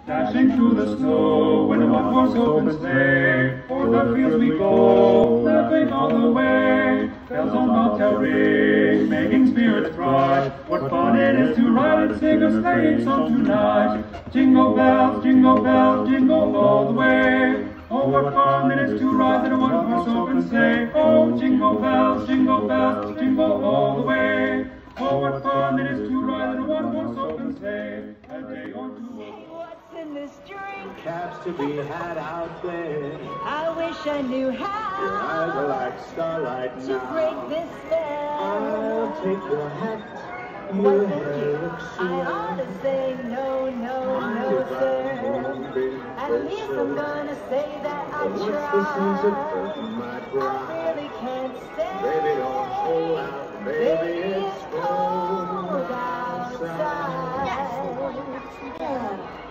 Dashing through the snow in a one-horse open sleigh. O'er the fields we go, laughing all the way. Bells on bobtail ring, making spirits bright. What fun it is to ride and sing a sleighing song tonight. Jingle bells, jingle all the way. Oh, what fun it is to ride in a one-horse open sleigh. Oh, jingle bells, jingle all the way. Oh, what fun it is to ride in a one-horse open sleigh. A day or two. In this drink, Caps to be had out there. I wish I knew how Your eyes are like starlight to now. break this spell. I'll take your hat. What Your think hair you? looks I ought to say no, sir. At least I'm gonna say that I What's the sense of hurting tried. my I pride? really can't stay. Baby, don't hold out. Baby, it's cold outside. outside.